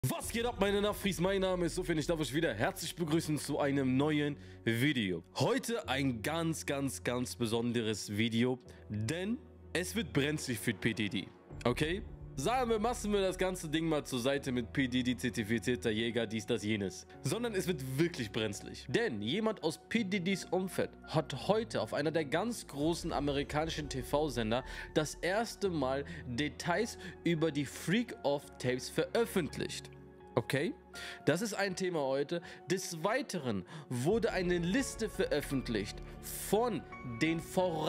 Was geht ab, meine Nafris? Mein Name ist Sofian. Ich darf euch wieder herzlich begrüßen zu einem neuen Video. Heute ein ganz besonderes Video, denn es wird brenzlig für P. Diddy. Okay? Lassen wir das ganze Ding mal zur Seite mit P. Diddy, zertifizierter Jäger, dies, das, jenes. Sondern es wird wirklich brenzlig. Denn jemand aus P. Diddys Umfeld hat heute auf einer der ganz großen amerikanischen TV-Sender das erste Mal Details über die Freak-Off-Tapes veröffentlicht. Okay? Das ist ein Thema heute. Des Weiteren wurde eine Liste veröffentlicht von den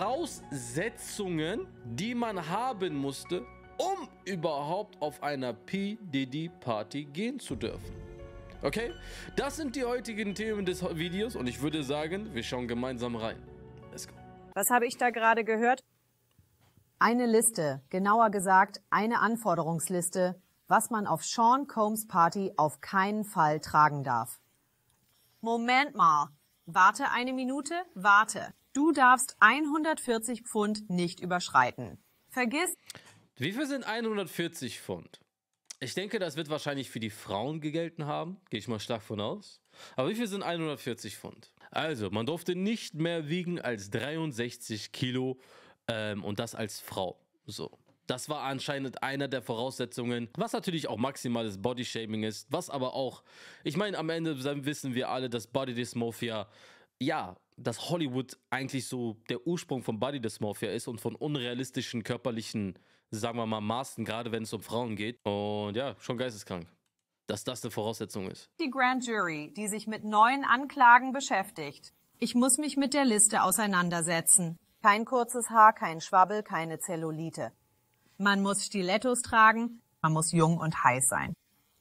Voraussetzungen, die man haben musste, um überhaupt auf einer P. Diddy Party gehen zu dürfen. Okay? Das sind die heutigen Themen des Videos und ich würde sagen, wir schauen gemeinsam rein. Let's go. Was habe ich da gerade gehört? Eine Liste, genauer gesagt eine Anforderungsliste, was man auf Sean Combs Party auf keinen Fall tragen darf. Moment mal. Warte eine Minute, warte. Du darfst 140 Pfund nicht überschreiten. Vergiss... Wie viel sind 140 Pfund? Ich denke, das wird wahrscheinlich für die Frauen gegelten haben. Gehe ich mal stark von aus. Aber wie viel sind 140 Pfund? Also, man durfte nicht mehr wiegen als 63 Kilo und das als Frau. So. Das war anscheinend einer der Voraussetzungen, was natürlich auch maximales Bodyshaming ist, was aber auch, ich meine, am Ende wissen wir alle, dass Body Dysmorphia, ja, dass Hollywood eigentlich so der Ursprung von Body Dysmorphia ist und von unrealistischen körperlichen, sagen wir mal, Maßen, gerade wenn es um Frauen geht. Und ja, schon geisteskrank, dass das eine Voraussetzung ist. Die Grand Jury, die sich mit neuen Anklagen beschäftigt. Ich muss mich mit der Liste auseinandersetzen. Kein kurzes Haar, kein Schwabbel, keine Zellulite. Man muss Stilettos tragen, man muss jung und heiß sein.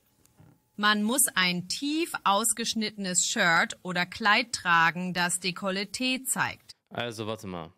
Man muss ein tief ausgeschnittenes Shirt oder Kleid tragen, das Dekolleté zeigt. Also warte mal.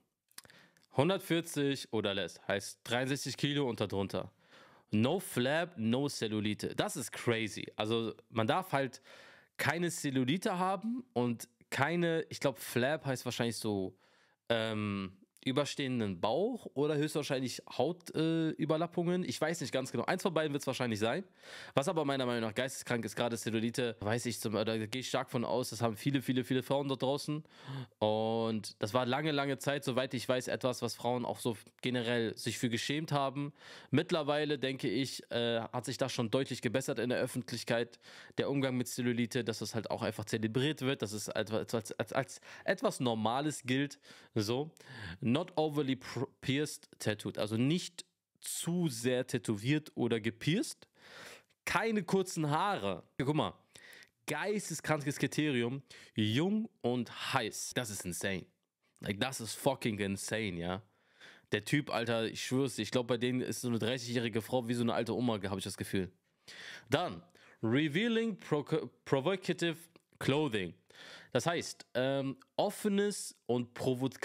140 oder less heißt 63 Kilo und darunter. No Flab, no Cellulite. Das ist crazy. Also man darf halt keine Cellulite haben und keine, ich glaube Flab heißt wahrscheinlich so überstehenden Bauch oder höchstwahrscheinlich Hautüberlappungen. Ich weiß nicht ganz genau. Eins von beiden wird es wahrscheinlich sein. Was aber meiner Meinung nach geisteskrank ist, gerade Cellulite, weiß ich, da gehe ich stark von aus, das haben viele Frauen dort draußen. Und das war lange Zeit, soweit ich weiß, etwas, was Frauen auch so generell sich für geschämt haben. Mittlerweile, denke ich, hat sich das schon deutlich gebessert in der Öffentlichkeit. Der Umgang mit Cellulite, dass es halt auch einfach zelebriert wird, dass es als etwas Normales gilt. So. Not overly pierced tattooed, also nicht zu sehr tätowiert oder gepierst. Keine kurzen Haare. Ja, guck mal, geisteskrankes Kriterium, jung und heiß. Das ist insane. Like, das ist fucking insane, ja. Der Typ, Alter, ich schwör's dir, ich glaube, bei denen ist so eine 30-jährige Frau wie so eine alte Oma, habe ich das Gefühl. Dann, revealing provocative clothing. Das heißt, offener und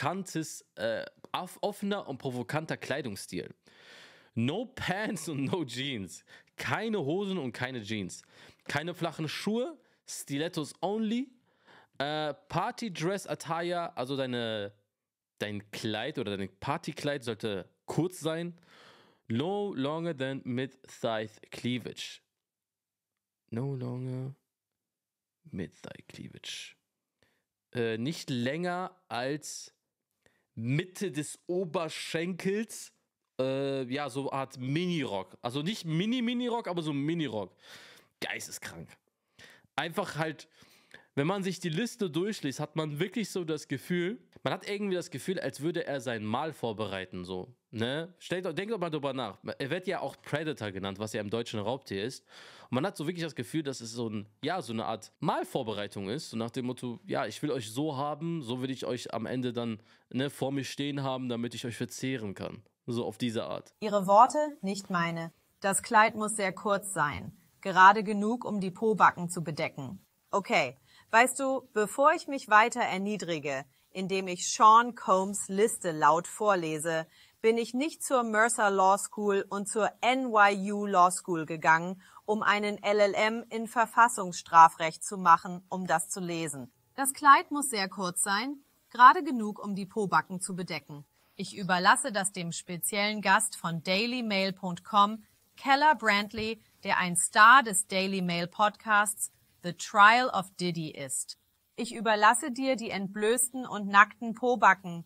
provokanter Kleidungsstil. No Pants und no Jeans. Keine Hosen und keine Jeans. Keine flachen Schuhe, Stilettos only. Party Dress Attire, also dein Kleid oder dein Partykleid sollte kurz sein. No longer than mid-thigh cleavage. No longer mid-thigh cleavage. Nicht länger als Mitte des Oberschenkels, ja, so eine Art Mini-Rock. Also nicht Mini-Rock, aber so Mini-Rock. Geisteskrank. Einfach halt, wenn man sich die Liste durchliest, hat man wirklich so das Gefühl, man hat irgendwie das Gefühl, als würde er sein Mahl vorbereiten, so, ne? Denkt doch mal drüber nach. Er wird ja auch Predator genannt, was ja im Deutschen Raubtier ist. Und man hat so wirklich das Gefühl, dass es so eine Art Mahlvorbereitung ist, so nach dem Motto, ja, ich will euch so haben, so will ich euch am Ende dann, ne, vor mir stehen haben, damit ich euch verzehren kann. So auf diese Art. Ihre Worte, nicht meine. Das Kleid muss sehr kurz sein, gerade genug, um die Pobacken zu bedecken. Okay, weißt du, bevor ich mich weiter erniedrige, indem ich Sean Combs Liste laut vorlese, bin ich nicht zur Mercer Law School und zur NYU Law School gegangen, um einen LLM in Verfassungsstrafrecht zu machen, um das zu lesen. Das Kleid muss sehr kurz sein, gerade genug, um die Pobacken zu bedecken. Ich überlasse das dem speziellen Gast von dailymail.com, Keller Brandley, der ein Star des Daily Mail Podcasts The Trial of Diddy ist. Ich überlasse dir die entblößten und nackten Pobacken.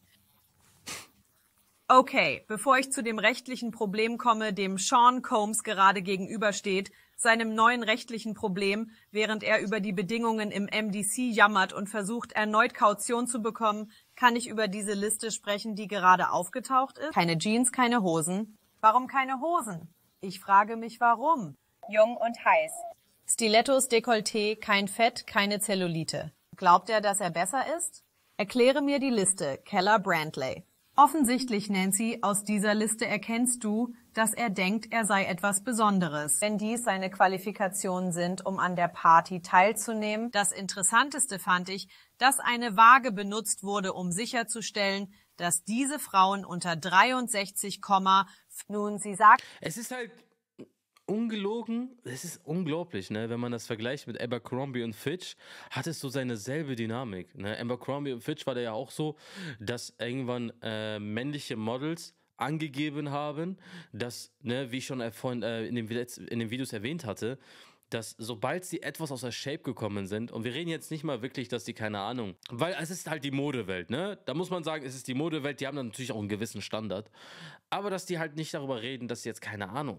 Okay, bevor ich zu dem rechtlichen Problem komme, dem Sean Combs gerade gegenübersteht, seinem neuen rechtlichen Problem, während er über die Bedingungen im MDC jammert und versucht, erneut Kaution zu bekommen, kann ich über diese Liste sprechen, die gerade aufgetaucht ist? Keine Jeans, keine Hosen. Warum keine Hosen? Ich frage mich, warum. Jung und heiß. Stilettos, Dekolleté, kein Fett, keine Zellulite. Glaubt er, dass er besser ist? Erkläre mir die Liste, Keller Brantley. Offensichtlich, Nancy, aus dieser Liste erkennst du, dass er denkt, er sei etwas Besonderes. Wenn dies seine Qualifikationen sind, um an der Party teilzunehmen. Das Interessanteste fand ich, dass eine Waage benutzt wurde, um sicherzustellen, dass diese Frauen unter 63, nun, sie sagt, Es ist halt ungelogen, es ist unglaublich, ne? Wenn man das vergleicht mit Abercrombie und Fitch, hat es so seine selbe Dynamik. Ne? Abercrombie und Fitch war da ja auch so, dass irgendwann männliche Models angegeben haben, dass, ne, wie ich schon vorhin in den Videos erwähnt hatte, dass sobald sie etwas aus der Shape gekommen sind, und wir reden jetzt nicht mal wirklich, dass die, keine Ahnung, weil es ist halt die Modewelt, ne? Da muss man sagen, es ist die Modewelt, die haben dann natürlich auch einen gewissen Standard, aber dass die halt nicht darüber reden, dass sie jetzt, keine Ahnung,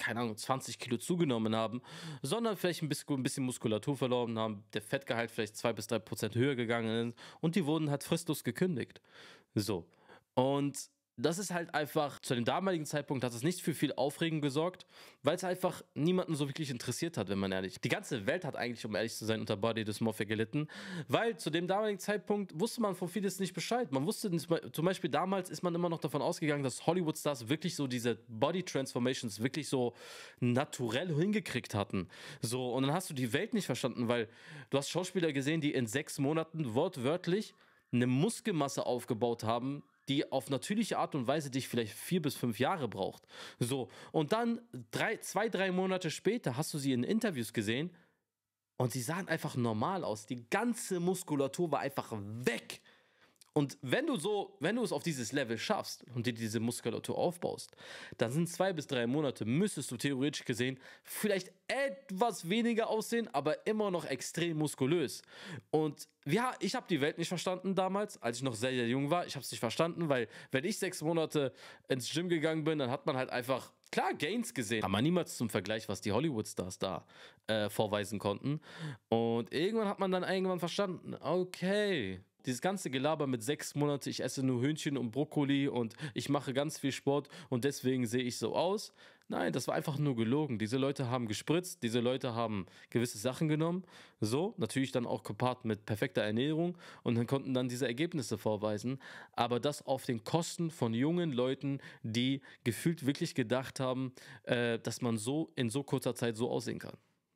20 Kilo zugenommen haben, sondern vielleicht ein bisschen Muskulatur verloren haben, der Fettgehalt vielleicht 2-3% höher gegangen ist und die wurden halt fristlos gekündigt. So. Und das ist halt einfach, zu dem damaligen Zeitpunkt hat es nicht für viel Aufregung gesorgt, weil es einfach niemanden so wirklich interessiert hat, wenn man ehrlich. Die ganze Welt hat eigentlich, um ehrlich zu sein, unter Body Dysmorphia gelitten, weil zu dem damaligen Zeitpunkt wusste man von vieles nicht Bescheid. Man wusste nicht, zum Beispiel damals ist man immer noch davon ausgegangen, dass Hollywood-Stars wirklich so diese Body Transformations wirklich so naturell hingekriegt hatten. So, und dann hast du die Welt nicht verstanden, weil du hast Schauspieler gesehen, die in 6 Monaten wortwörtlich eine Muskelmasse aufgebaut haben, die auf natürliche Art und Weise dich vielleicht 4 bis 5 Jahre braucht. So, und dann 2-3 Monate später hast du sie in Interviews gesehen und sie sahen einfach normal aus. Die ganze Muskulatur war einfach weg. Und wenn du es auf dieses Level schaffst und dir diese Muskulatur aufbaust, dann sind 2 bis 3 Monate, müsstest du theoretisch gesehen vielleicht etwas weniger aussehen, aber immer noch extrem muskulös. Und ja, ich habe die Welt nicht verstanden damals, als ich noch sehr, sehr jung war. Ich habe es nicht verstanden, weil wenn ich 6 Monate ins Gym gegangen bin, dann hat man halt einfach, klar, Gains gesehen, aber niemals zum Vergleich, was die Hollywood-Stars da vorweisen konnten. Und irgendwann hat man dann verstanden, okay, dieses ganze Gelaber mit 6 Monate, ich esse nur Hühnchen und Brokkoli und ich mache ganz viel Sport und deswegen sehe ich so aus. Nein, das war einfach nur gelogen. Diese Leute haben gespritzt, diese Leute haben gewisse Sachen genommen, so, natürlich dann auch gepaart mit perfekter Ernährung und dann konnten dann diese Ergebnisse vorweisen, aber das auf den Kosten von jungen Leuten, die gefühlt wirklich gedacht haben, dass man so in so kurzer Zeit so aussehen kann.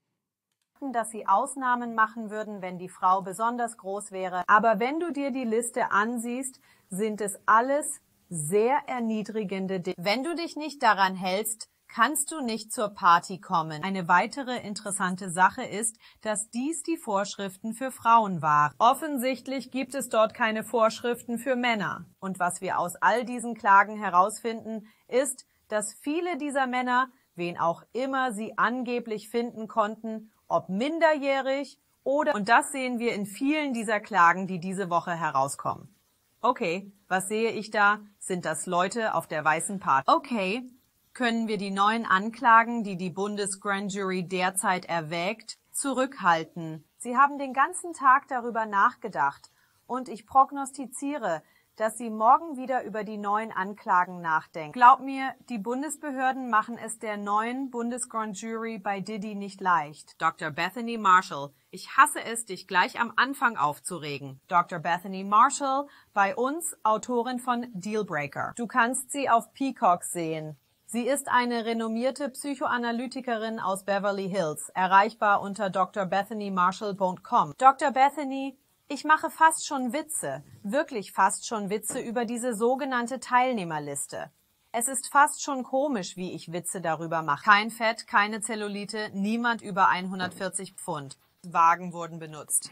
Dass sie Ausnahmen machen würden, wenn die Frau besonders groß wäre. Aber wenn du dir die Liste ansiehst, sind es alles sehr erniedrigende Dinge. Wenn du dich nicht daran hältst, kannst du nicht zur Party kommen. Eine weitere interessante Sache ist, dass dies die Vorschriften für Frauen waren. Offensichtlich gibt es dort keine Vorschriften für Männer. Und was wir aus all diesen Klagen herausfinden, ist, dass viele dieser Männer, wen auch immer sie angeblich finden konnten, ob minderjährig oder, und das sehen wir in vielen dieser Klagen, die diese Woche herauskommen. Okay, was sehe ich da? Sind das Leute auf der weißen Party? Okay, können wir die neuen Anklagen, die die Bundesgrand Jury derzeit erwägt, zurückhalten? Sie haben den ganzen Tag darüber nachgedacht und ich prognostiziere, dass sie morgen wieder über die neuen Anklagen nachdenken. Glaub mir, die Bundesbehörden machen es der neuen Bundesgrand Jury bei Diddy nicht leicht. Dr. Bethany Marshall, ich hasse es, dich gleich am Anfang aufzuregen. Dr. Bethany Marshall, bei uns Autorin von Dealbreaker. Du kannst sie auf Peacock sehen. Sie ist eine renommierte Psychoanalytikerin aus Beverly Hills, erreichbar unter drbethanymarshall.com. Dr. Bethany, ich mache fast schon Witze, wirklich fast schon Witze über diese sogenannte Teilnehmerliste. Es ist fast schon komisch, wie ich Witze darüber mache. Kein Fett, keine Zellulite, niemand über 140 Pfund. Wagen wurden benutzt.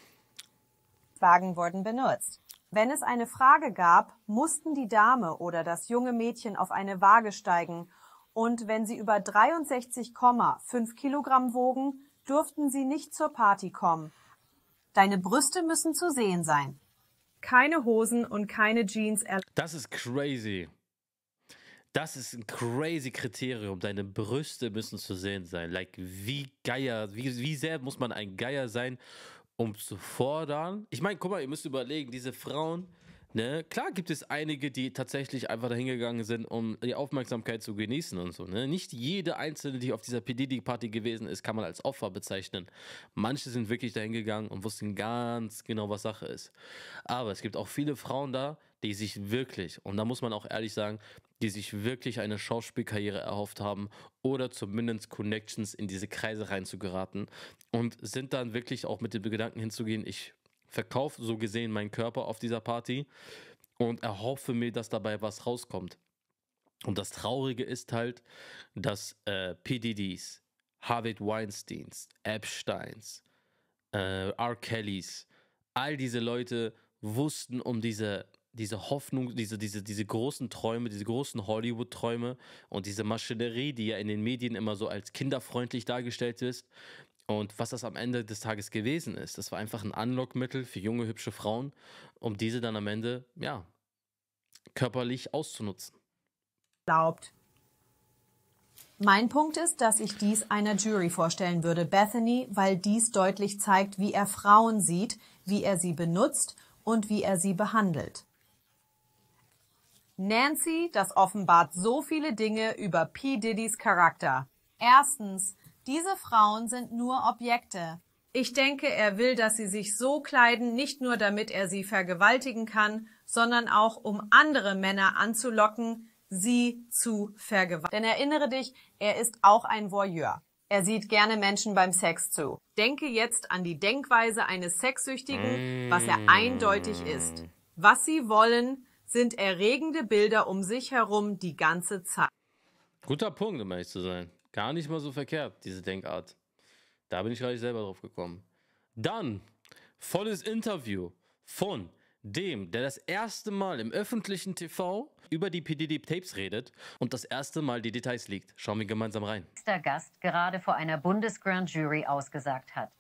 Wagen wurden benutzt. Wenn es eine Frage gab, mussten die Dame oder das junge Mädchen auf eine Waage steigen Und wenn sie über 63,5 Kilogramm wogen, durften sie nicht zur Party kommen. Deine Brüste müssen zu sehen sein. Keine Hosen und keine Jeans. Das ist crazy. Das ist ein crazy Kriterium. Deine Brüste müssen zu sehen sein. Like, wie Geier, wie sehr muss man ein Geier sein, um zu fordern? Ich meine, guck mal, ihr müsst überlegen, diese Frauen, ne, klar gibt es einige, die tatsächlich einfach dahingegangen sind, um die Aufmerksamkeit zu genießen und so, ne? Nicht jede einzelne, die auf dieser P. Diddy-Party gewesen ist, kann man als Opfer bezeichnen. Manche sind wirklich dahingegangen und wussten ganz genau, was Sache ist. Aber es gibt auch viele Frauen da, die sich wirklich, und da muss man auch ehrlich sagen, die sich wirklich eine Schauspielkarriere erhofft haben oder zumindest Connections in diese Kreise reinzugeraten und sind dann wirklich auch mit dem Gedanken hinzugehen, ich verkaufe so gesehen meinen Körper auf dieser Party und erhoffe mir, dass dabei was rauskommt. Und das Traurige ist halt, dass P. Diddy's, Harvey Weinsteins, Epsteins, R. Kellys, all diese Leute wussten um diese Hoffnung, diese großen Träume, diese großen Hollywood-Träume und diese Maschinerie, die ja in den Medien immer so als kinderfreundlich dargestellt ist. Und was das am Ende des Tages gewesen ist, das war einfach ein Anlockmittel für junge, hübsche Frauen, um diese dann am Ende, ja, körperlich auszunutzen. Glaubt. Mein Punkt ist, dass ich dies einer Jury vorstellen würde, Bethany, weil dies deutlich zeigt, wie er Frauen sieht, wie er sie benutzt und wie er sie behandelt. Nancy, das offenbart so viele Dinge über P. Diddys Charakter. Erstens, diese Frauen sind nur Objekte. Ich denke, er will, dass sie sich so kleiden, nicht nur damit er sie vergewaltigen kann, sondern auch um andere Männer anzulocken, sie zu vergewaltigen. Denn erinnere dich, er ist auch ein Voyeur. Er sieht gerne Menschen beim Sex zu. Denke jetzt an die Denkweise eines Sexsüchtigen, was er eindeutig ist. Was sie wollen, sind erregende Bilder um sich herum die ganze Zeit. Guter Punkt, um ehrlich zu sein. Gar nicht mal so verkehrt, diese Denkart. Da bin ich gleich selber drauf gekommen. Dann volles Interview von dem, der das erste Mal im öffentlichen TV über die P. Diddy Tapes redet und das erste Mal die Details liegt. Schauen wir gemeinsam rein. Der Gast gerade vor einer Bundesgrand Jury ausgesagt hat.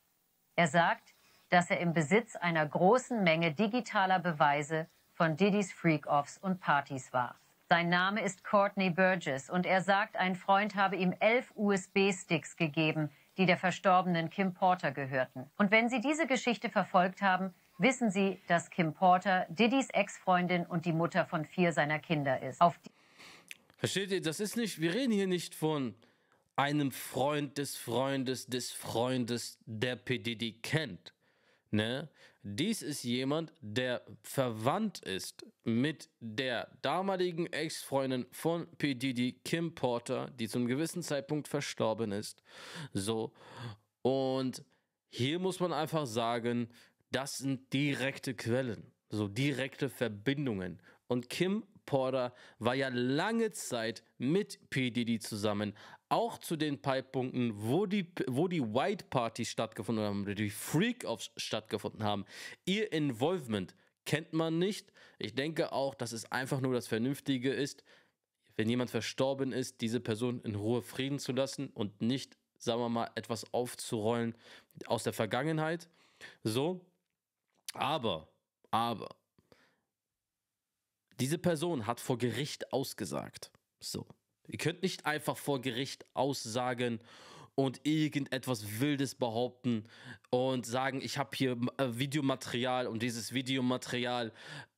Er sagt, dass er im Besitz einer großen Menge digitaler Beweise von Diddys Freak-Offs und Partys war. Sein Name ist Courtney Burgess und er sagt, ein Freund habe ihm 11 USB-Sticks gegeben, die der verstorbenen Kim Porter gehörten. Und wenn Sie diese Geschichte verfolgt haben, wissen Sie, dass Kim Porter Diddys Ex-Freundin und die Mutter von 4 seiner Kinder ist. Versteht ihr, das ist nicht, wir reden hier nicht von einem Freund des Freundes des Freundes, der P. Diddy kennt. Ne? Dies ist jemand, der verwandt ist mit der damaligen Ex-Freundin von P. Diddy, Kim Porter, die zu einem gewissen Zeitpunkt verstorben ist. So. Und hier muss man einfach sagen, das sind direkte Quellen, so direkte Verbindungen. Und Kim Porter war ja lange Zeit mit P. Diddy zusammen, auch zu den Zeitpunkten, wo die White Partys stattgefunden haben, die Freak-Offs stattgefunden haben. Ihr Involvement kennt man nicht. Ich denke auch, dass es einfach nur das Vernünftige ist, wenn jemand verstorben ist, diese Person in Ruhe Frieden zu lassen und nicht, sagen wir mal, etwas aufzurollen aus der Vergangenheit. So, aber, diese Person hat vor Gericht ausgesagt. So. Ihr könnt nicht einfach vor Gericht aussagen und irgendetwas Wildes behaupten und sagen, ich habe hier Videomaterial und dieses Videomaterial,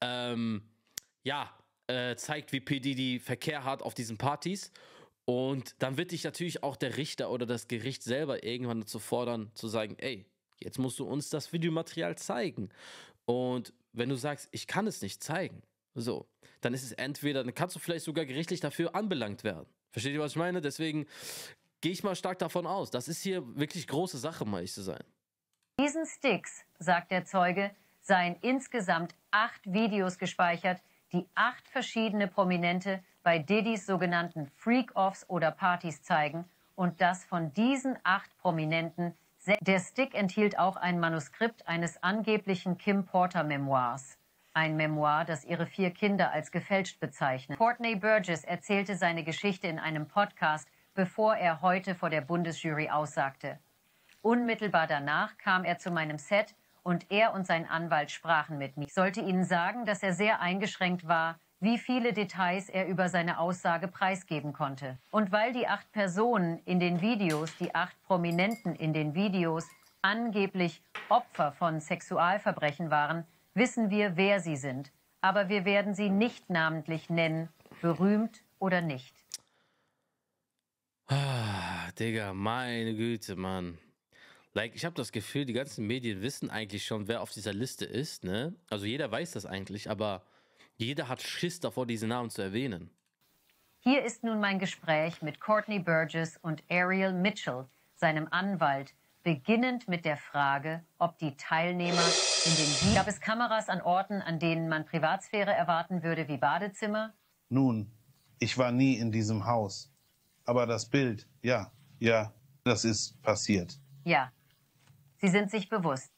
zeigt, wie P. Diddy Verkehr hat auf diesen Partys. Und dann wird dich natürlich auch der Richter oder das Gericht selber irgendwann dazu fordern, zu sagen, ey, jetzt musst du uns das Videomaterial zeigen. Und wenn du sagst, ich kann es nicht zeigen, so, dann ist es entweder, dann kannst du vielleicht sogar gerichtlich dafür anbelangt werden. Versteht ihr, was ich meine? Deswegen gehe ich mal stark davon aus. Das ist hier wirklich große Sache, um ehrlich zu sein. Diesen Sticks, sagt der Zeuge, seien insgesamt 8 Videos gespeichert, die 8 verschiedene Prominente bei Diddys sogenannten Freak-Offs oder Partys zeigen und dass von diesen 8 Prominenten der Stick enthielt auch ein Manuskript eines angeblichen Kim Porter Memoirs. ein Memoir, das ihre 4 Kinder als gefälscht bezeichnet. Courtney Burgess erzählte seine Geschichte in einem Podcast, bevor er heute vor der Bundesjury aussagte. Unmittelbar danach kam er zu meinem Set und er und sein Anwalt sprachen mit mir. Ich sollte Ihnen sagen, dass er sehr eingeschränkt war, wie viele Details er über seine Aussage preisgeben konnte. Und weil die 8 Personen in den Videos, die 8 Prominenten in den Videos, angeblich Opfer von Sexualverbrechen waren, wissen wir, wer sie sind. Aber wir werden sie nicht namentlich nennen, berühmt oder nicht. Ah, Digga, meine Güte, Mann. Like, ich habe das Gefühl, die ganzen Medien wissen eigentlich schon, wer auf dieser Liste ist, ne? Also jeder weiß das eigentlich, aber jeder hat Schiss davor, diese Namen zu erwähnen. Hier ist nun mein Gespräch mit Courtney Burgess und Ariel Mitchell, seinem Anwalt, beginnend mit der Frage, ob die Teilnehmer in den Videos... Gab es Kameras an Orten, an denen man Privatsphäre erwarten würde, wie Badezimmer? Nun, ich war nie in diesem Haus. Aber das Bild, ja, das ist passiert. Ja, Sie sind sich bewusst.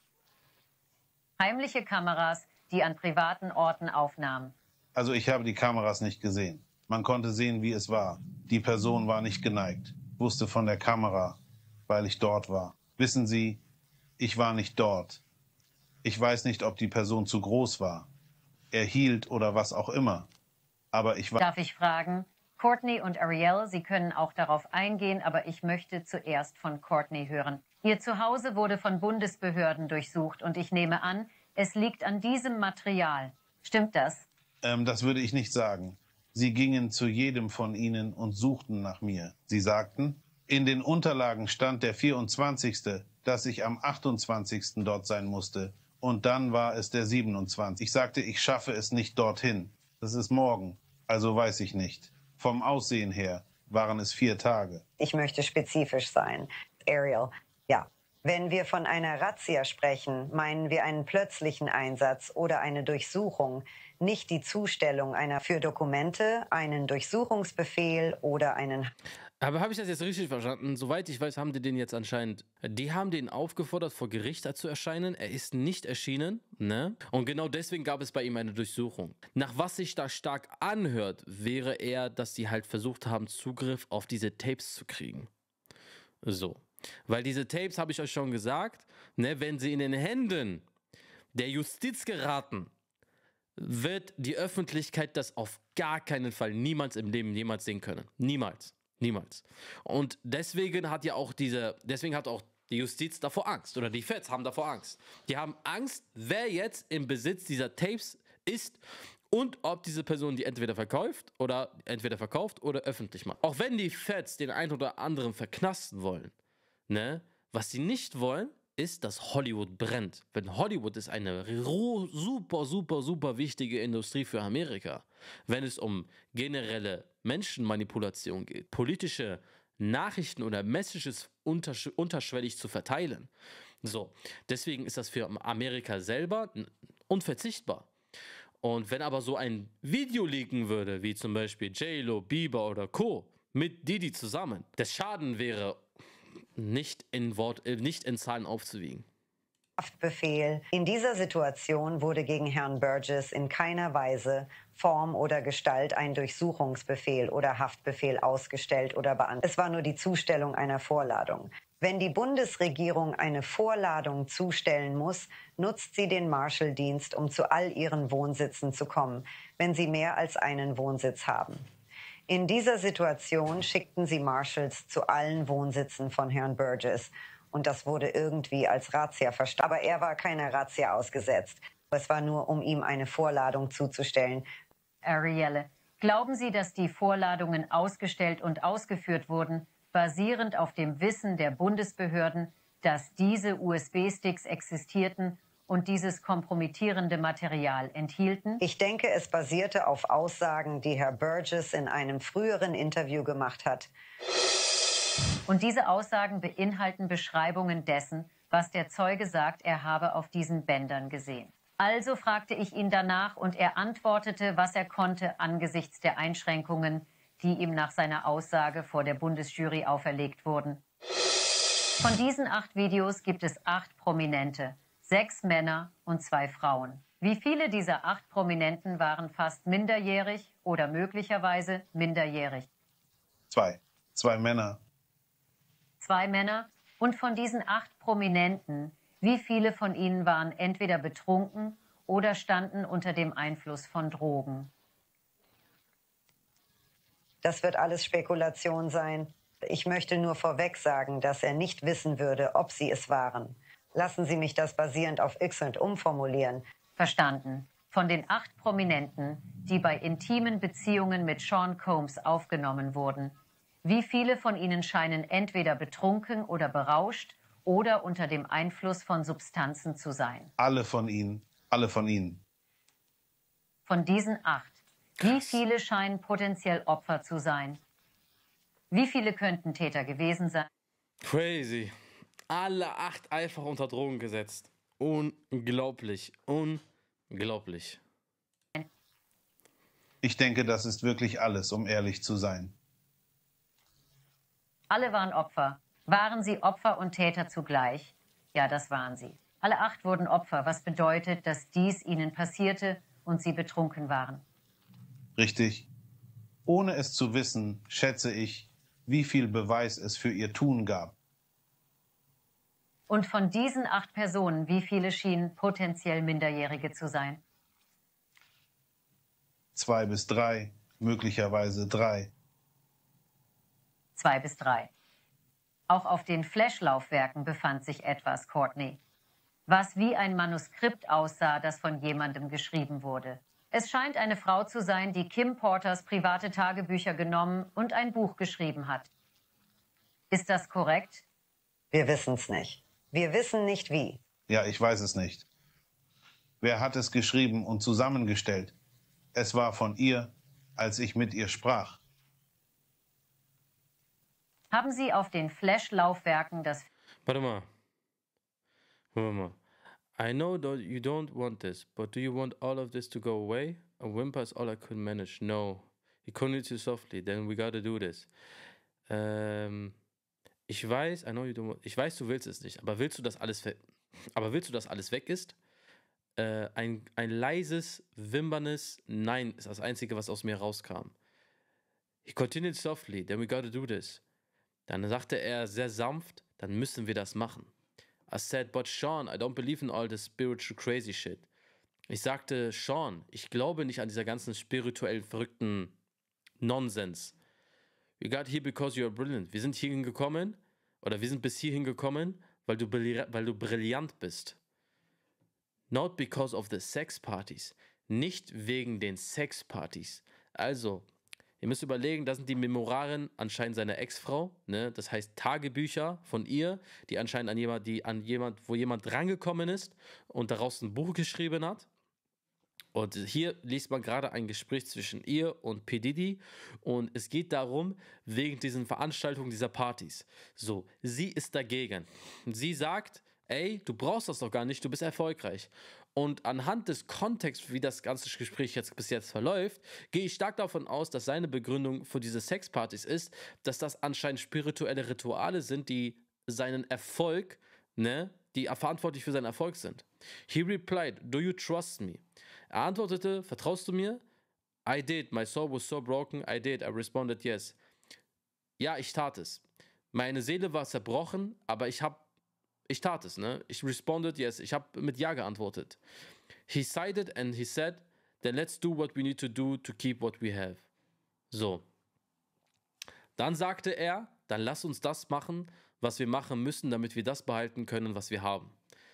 Heimliche Kameras, die an privaten Orten aufnahmen. Also ich habe die Kameras nicht gesehen. Man konnte sehen, wie es war. Die Person war nicht geneigt, wusste von der Kamera, weil ich dort war. Wissen Sie, ich war nicht dort. Ich weiß nicht, ob die Person zu groß war. Er hielt oder was auch immer. Aber ich war... Darf ich fragen? Courtney und Ariel, Sie können auch darauf eingehen, aber ich möchte zuerst von Courtney hören. Ihr Zuhause wurde von Bundesbehörden durchsucht und ich nehme an, es liegt an diesem Material. Stimmt das? Das würde ich nicht sagen. Sie gingen zu jedem von ihnen und suchten nach mir. Sie sagten, in den Unterlagen stand der 24., dass ich am 28. dort sein musste. Und dann war es der 27. Ich sagte, ich schaffe es nicht dorthin. Das ist morgen, also weiß ich nicht. Vom Aussehen her waren es 4 Tage. Ich möchte spezifisch sein. Ariel, ja. Wenn wir von einer Razzia sprechen, meinen wir einen plötzlichen Einsatz oder eine Durchsuchung, nicht die Zustellung einer für Dokumente, einen Durchsuchungsbefehl oder einen... Aber habe ich das jetzt richtig verstanden? Soweit ich weiß, haben die den jetzt anscheinend... Die haben den aufgefordert, vor Gericht zu erscheinen. Er ist nicht erschienen, ne? Und genau deswegen gab es bei ihm eine Durchsuchung. Nach was sich da stark anhört, wäre eher, dass die halt versucht haben, Zugriff auf diese Tapes zu kriegen. So. Weil diese Tapes, habe ich euch schon gesagt, ne, wenn sie in den Händen der Justiz geraten, wird die Öffentlichkeit das auf gar keinen Fall niemals im Leben jemals sehen können. Niemals. Niemals. Und deswegen hat auch die Justiz davor Angst. Oder die Feds haben davor Angst. Die haben Angst, wer jetzt im Besitz dieser Tapes ist und ob diese Person die entweder verkauft oder öffentlich macht. Auch wenn die Feds den einen oder anderen verknasten wollen, ne, was sie nicht wollen, ist, dass Hollywood brennt. Denn Hollywood ist eine super wichtige Industrie für Amerika. Wenn es um generelle Menschenmanipulation geht, politische Nachrichten oder Messages unterschwellig zu verteilen. So, deswegen ist das für Amerika selber unverzichtbar. Und wenn aber so ein Video leaken würde, wie zum Beispiel J-Lo, Bieber oder Co. mit Diddy zusammen, der Schaden wäre nicht in Zahlen aufzuwiegen. Haftbefehl. In dieser Situation wurde gegen Herrn Burgess in keiner Weise, Form oder Gestalt ein Durchsuchungsbefehl oder Haftbefehl ausgestellt oder beantragt. Es war nur die Zustellung einer Vorladung. Wenn die Bundesregierung eine Vorladung zustellen muss, nutzt sie den Marshal-Dienst, um zu all ihren Wohnsitzen zu kommen, wenn sie mehr als einen Wohnsitz haben. In dieser Situation schickten sie Marshals zu allen Wohnsitzen von Herrn Burgess. Und das wurde irgendwie als Razzia verstanden. Aber er war keiner Razzia ausgesetzt. Es war nur, um ihm eine Vorladung zuzustellen. Arielle, glauben Sie, dass die Vorladungen ausgestellt und ausgeführt wurden, basierend auf dem Wissen der Bundesbehörden, dass diese USB-Sticks existierten und dieses kompromittierende Material enthielten? Ich denke, es basierte auf Aussagen, die Herr Burgess in einem früheren Interview gemacht hat. Und diese Aussagen beinhalten Beschreibungen dessen, was der Zeuge sagt, er habe auf diesen Bändern gesehen. Also fragte ich ihn danach und er antwortete, was er konnte angesichts der Einschränkungen, die ihm nach seiner Aussage vor der Bundesjury auferlegt wurden. Von diesen 8 Videos gibt es 8 Prominente, 6 Männer und 2 Frauen. Wie viele dieser 8 Prominenten waren fast minderjährig oder möglicherweise minderjährig? 2. 2 Männer. 2 Männer. Und von diesen 8 Prominenten, wie viele von ihnen waren entweder betrunken oder standen unter dem Einfluss von Drogen? Das wird alles Spekulation sein. Ich möchte nur vorweg sagen, dass er nicht wissen würde, ob sie es waren. Lassen Sie mich das basierend auf X umformulieren. Verstanden. Von den 8 Prominenten, die bei intimen Beziehungen mit Sean Combs aufgenommen wurden, wie viele von ihnen scheinen entweder betrunken oder berauscht oder unter dem Einfluss von Substanzen zu sein? Alle von ihnen. Alle von ihnen. Von diesen 8, wie viele scheinen potenziell Opfer zu sein? Wie viele könnten Täter gewesen sein? Crazy. Alle 8 einfach unter Drogen gesetzt. Unglaublich. Unglaublich. Ich denke, das ist wirklich alles, um ehrlich zu sein. Alle waren Opfer. Waren sie Opfer und Täter zugleich? Ja, das waren sie. Alle 8 wurden Opfer, was bedeutet, dass dies ihnen passierte und sie betrunken waren. Richtig. Ohne es zu wissen, schätze ich, wie viel Beweis es für ihr Tun gab. Und von diesen 8 Personen, wie viele schienen potenziell Minderjährige zu sein? 2 bis 3, möglicherweise 3. 2 bis 3. Auch auf den Flash-Laufwerken befand sich etwas, Courtney, was wie ein Manuskript aussah, das von jemandem geschrieben wurde. Es scheint eine Frau zu sein, die Kim Porters private Tagebücher genommen und ein Buch geschrieben hat. Ist das korrekt? Wir wissen es nicht. Wir wissen nicht wie. Ja, ich weiß es nicht. Wer hat es geschrieben und zusammengestellt? Es war von ihr, als ich mit ihr sprach. Haben Sie auf den Flash-Laufwerken das... Warte mal. I know that you don't want this, but do you want all of this to go away? A whimper is all I could manage. No. You couldn't too softly, then we gotta do this. Ich weiß, ich weiß, du willst es nicht, aber willst du, dass alles weg ist? Ein leises, wimperndes Nein ist das Einzige, was aus mir rauskam. He continued softly, then we gotta do this. Dann sagte er sehr sanft, dann müssen wir das machen. I said, but Sean, I don't believe in all this spiritual crazy shit. Ich sagte, Sean, ich glaube nicht an dieser ganzen spirituell verrückten Nonsens. We got here because you are brilliant. Wir sind hierhin gekommen, oder wir sind bis hierhin gekommen, weil du brillant bist. Not because of the sex parties. Nicht wegen den Sexpartys. Also, ihr müsst überlegen, das sind die Memoiren anscheinend seiner Ex-Frau, ne? Das heißt Tagebücher von ihr, die anscheinend wo jemand rangekommen ist und daraus ein Buch geschrieben hat. Und hier liest man gerade ein Gespräch zwischen ihr und P. Diddy und es geht darum, wegen diesen Veranstaltungen dieser Partys. So, sie ist dagegen. Sie sagt, ey, du brauchst das doch gar nicht, du bist erfolgreich. Und anhand des Kontexts, wie das ganze Gespräch bis jetzt verläuft, gehe ich stark davon aus, dass seine Begründung für diese Sexpartys ist, dass das anscheinend spirituelle Rituale sind, die seinen Erfolg, ne, die verantwortlich für seinen Erfolg sind. He replied, do you trust me? Er antwortete, vertraust du mir? I did, my soul was so broken, I did, I responded yes. Ja, ich tat es. Meine Seele war zerbrochen, aber ich tat es, ne? Ich responded yes, ich habe mit ja geantwortet. He sided and he said, then let's do what we need to do to keep what we have. So. Dann sagte er, dann lass uns das machen, was wir machen müssen, damit wir das behalten können, was wir haben.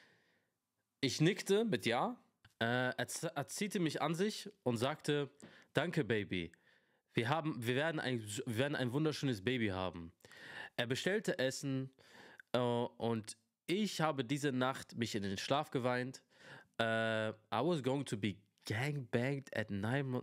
Ich nickte mit ja. Er zielte mich an sich und sagte, danke Baby, wir werden ein wunderschönes Baby haben. Er bestellte Essen und ich habe diese Nacht mich in den Schlaf geweint. I was going to be gangbanged at 9 months.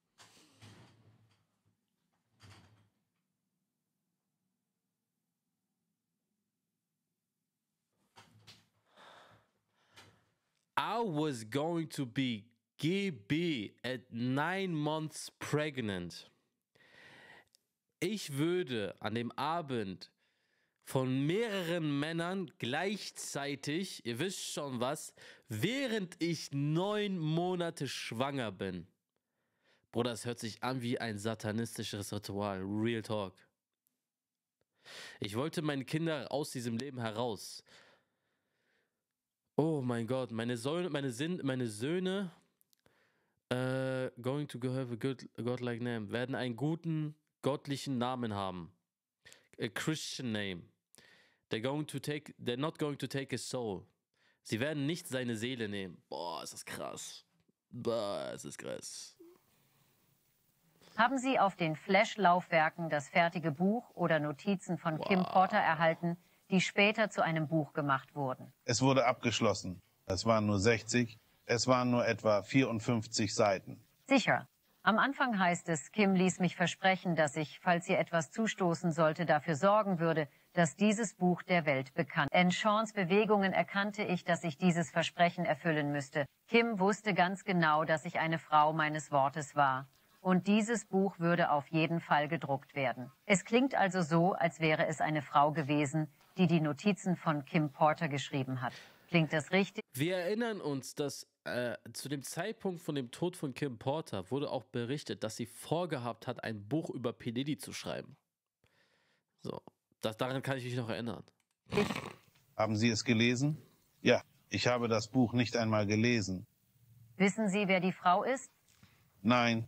I was going to be GB at 9 months pregnant. Ich würde an dem Abend von mehreren Männern gleichzeitig, ihr wisst schon was, während ich 9 Monate schwanger bin. Bruder, das hört sich an wie ein satanistisches Ritual. Real Talk. Ich wollte meine Kinder aus diesem Leben heraus. Oh mein Gott, meine Söhne going to have a good godlike name, werden einen guten, gottlichen Namen haben. A Christian name. They're not going to take his soul. Sie werden nicht seine Seele nehmen. Boah, ist das krass. Boah, ist das krass. Haben Sie auf den Flash-Laufwerken das fertige Buch oder Notizen von Kim Porter erhalten, die später zu einem Buch gemacht wurden? Es wurde abgeschlossen. Es waren nur 60. Es waren nur etwa 54 Seiten. Sicher. Am Anfang heißt es, Kim ließ mich versprechen, dass ich, falls ihr etwas zustoßen sollte, dafür sorgen würde, dass dieses Buch der Welt bekannt. In Seans Bewegungen erkannte ich, dass ich dieses Versprechen erfüllen müsste. Kim wusste ganz genau, dass ich eine Frau meines Wortes war. Und dieses Buch würde auf jeden Fall gedruckt werden. Es klingt also so, als wäre es eine Frau gewesen, die die Notizen von Kim Porter geschrieben hat. Klingt das richtig? Wir erinnern uns, dass zu dem Zeitpunkt von dem Tod von Kim Porter wurde auch berichtet, dass sie vorgehabt hat, ein Buch über P. Diddy zu schreiben. So, daran kann ich mich noch erinnern. Haben Sie es gelesen? Ja, ich habe das Buch nicht einmal gelesen. Wissen Sie, wer die Frau ist? Nein.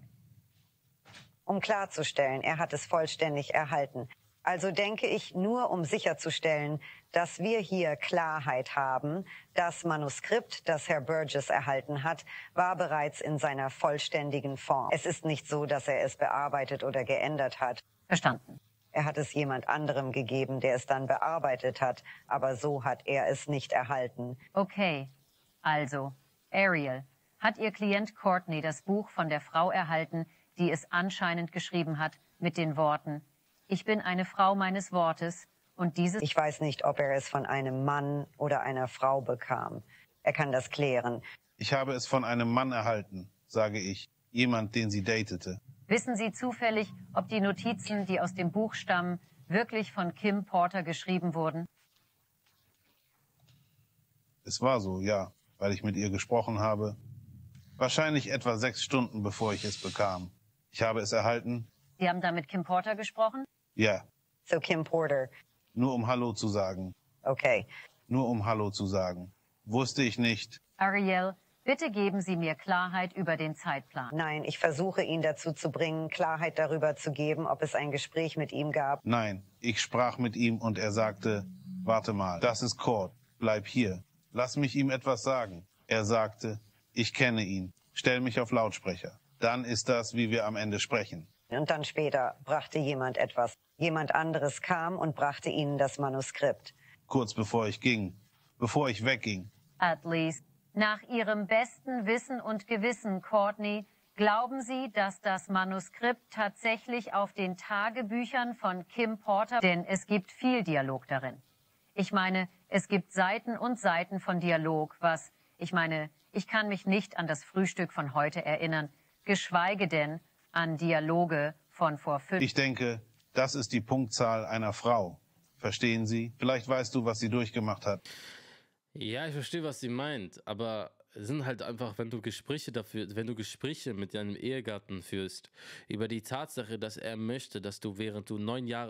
Um klarzustellen, er hat es vollständig erhalten. Also denke ich, nur um sicherzustellen, dass wir hier Klarheit haben, das Manuskript, das Herr Burgess erhalten hat, war bereits in seiner vollständigen Form. Es ist nicht so, dass er es bearbeitet oder geändert hat. Verstanden. Er hat es jemand anderem gegeben, der es dann bearbeitet hat, aber so hat er es nicht erhalten. Okay, also, Ariel, hat Ihr Klient Courtney das Buch von der Frau erhalten, die es anscheinend geschrieben hat, mit den Worten: Ich bin eine Frau meines Wortes und dieses... Ich weiß nicht, ob er es von einem Mann oder einer Frau bekam. Er kann das klären. Ich habe es von einem Mann erhalten, sage ich. Jemand, den sie datete. Wissen Sie zufällig, ob die Notizen, die aus dem Buch stammen, wirklich von Kim Porter geschrieben wurden? Es war so, ja, weil ich mit ihr gesprochen habe. Wahrscheinlich etwa 6 Stunden, bevor ich es bekam. Ich habe es erhalten. Sie haben da mit Kim Porter gesprochen? Ja. So Kim Porter. Nur um Hallo zu sagen. Okay. Nur um Hallo zu sagen. Wusste ich nicht. Ariel, bitte geben Sie mir Klarheit über den Zeitplan. Nein, ich versuche ihn dazu zu bringen, Klarheit darüber zu geben, ob es ein Gespräch mit ihm gab. Nein, ich sprach mit ihm und er sagte, warte mal, das ist Court, bleib hier. Lass mich ihm etwas sagen. Er sagte, ich kenne ihn, stell mich auf Lautsprecher. Dann ist das, wie wir am Ende sprechen. Und dann später brachte jemand etwas. Jemand anderes kam und brachte ihnen das Manuskript. Kurz bevor ich ging, bevor ich wegging. At least. Nach Ihrem besten Wissen und Gewissen, Courtney, glauben Sie, dass das Manuskript tatsächlich auf den Tagebüchern von Kim Porter... Denn es gibt viel Dialog darin. Ich meine, es gibt Seiten und Seiten von Dialog, was... Ich meine, ich kann mich nicht an das Frühstück von heute erinnern, geschweige denn an Dialoge von vor 5... Ich denke, das ist die Punktzahl einer Frau. Verstehen Sie? Vielleicht weißt du, was sie durchgemacht hat. Ja, ich verstehe, was sie meint, aber es sind halt einfach, wenn du Gespräche mit deinem Ehegatten führst, über die Tatsache, dass er möchte, dass du während du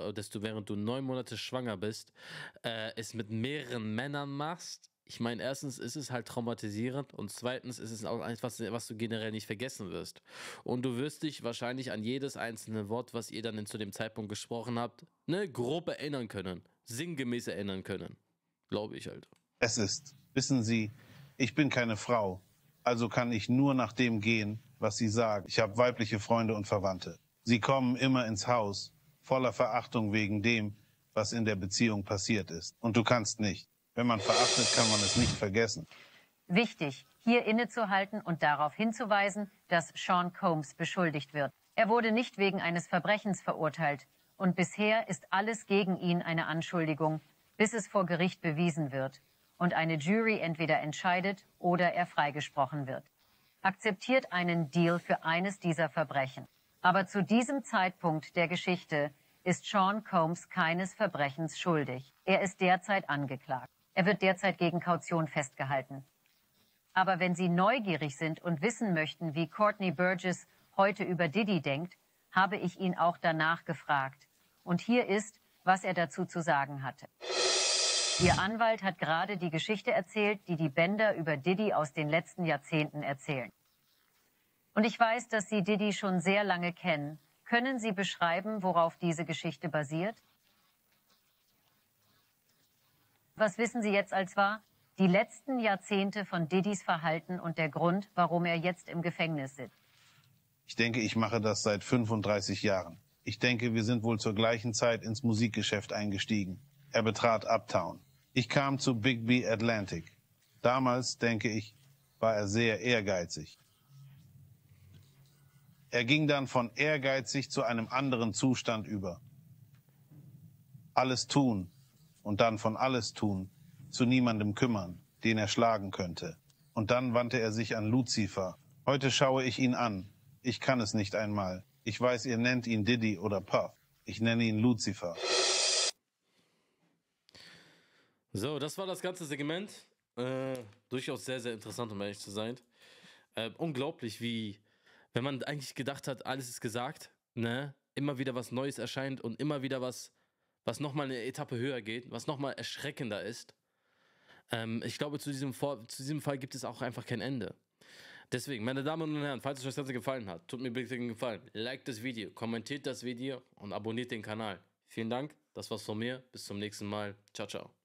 9 Monate schwanger bist, es mit mehreren Männern machst. Ich meine, erstens ist es halt traumatisierend und zweitens ist es auch etwas, was du generell nicht vergessen wirst. Und du wirst dich wahrscheinlich an jedes einzelne Wort, was ihr dann zu dem Zeitpunkt gesprochen habt, grob erinnern können, sinngemäß erinnern können. Glaube ich halt. Es ist, wissen Sie, ich bin keine Frau, also kann ich nur nach dem gehen, was sie sagt. Ich habe weibliche Freunde und Verwandte. Sie kommen immer ins Haus, voller Verachtung wegen dem, was in der Beziehung passiert ist. Und du kannst nicht. Wenn man verachtet, kann man es nicht vergessen. Wichtig, hier innezuhalten und darauf hinzuweisen, dass Sean Combs beschuldigt wird. Er wurde nicht wegen eines Verbrechens verurteilt. Und bisher ist alles gegen ihn eine Anschuldigung, bis es vor Gericht bewiesen wird und eine Jury entweder entscheidet oder er freigesprochen wird. Akzeptiert einen Deal für eines dieser Verbrechen. Aber zu diesem Zeitpunkt der Geschichte ist Sean Combs keines Verbrechens schuldig. Er ist derzeit angeklagt. Er wird derzeit gegen Kaution festgehalten. Aber wenn Sie neugierig sind und wissen möchten, wie Courtney Burgess heute über Diddy denkt, habe ich ihn auch danach gefragt. Und hier ist, was er dazu zu sagen hatte. Ihr Anwalt hat gerade die Geschichte erzählt, die die Bänder über Diddy aus den letzten Jahrzehnten erzählen. Und ich weiß, dass Sie Diddy schon sehr lange kennen. Können Sie beschreiben, worauf diese Geschichte basiert? Was wissen Sie jetzt als wahr? Die letzten Jahrzehnte von Diddys Verhalten und der Grund, warum er jetzt im Gefängnis sitzt. Ich denke, ich mache das seit 35 Jahren. Ich denke, wir sind wohl zur gleichen Zeit ins Musikgeschäft eingestiegen. Er betrat Uptown. Ich kam zu Big B Atlantic. Damals, denke ich, war er sehr ehrgeizig. Er ging dann von ehrgeizig zu einem anderen Zustand über. Alles tun und dann von alles tun, zu niemandem kümmern, den er schlagen könnte. Und dann wandte er sich an Lucifer. Heute schaue ich ihn an. Ich kann es nicht einmal. Ich weiß, ihr nennt ihn Diddy oder Puff. Ich nenne ihn Lucifer. So, das war das ganze Segment. Durchaus sehr, sehr interessant, um ehrlich zu sein. Unglaublich, wie, wenn man eigentlich gedacht hat, alles ist gesagt, ne? Immer wieder was Neues erscheint und immer wieder was nochmal eine Etappe höher geht, was nochmal erschreckender ist. Ich glaube, zu diesem Fall gibt es auch einfach kein Ende. Deswegen, meine Damen und Herren, falls euch das Ganze gefallen hat, tut mir bitte einen Gefallen. Liked das Video, kommentiert das Video und abonniert den Kanal. Vielen Dank, das war's von mir. Bis zum nächsten Mal. Ciao, ciao.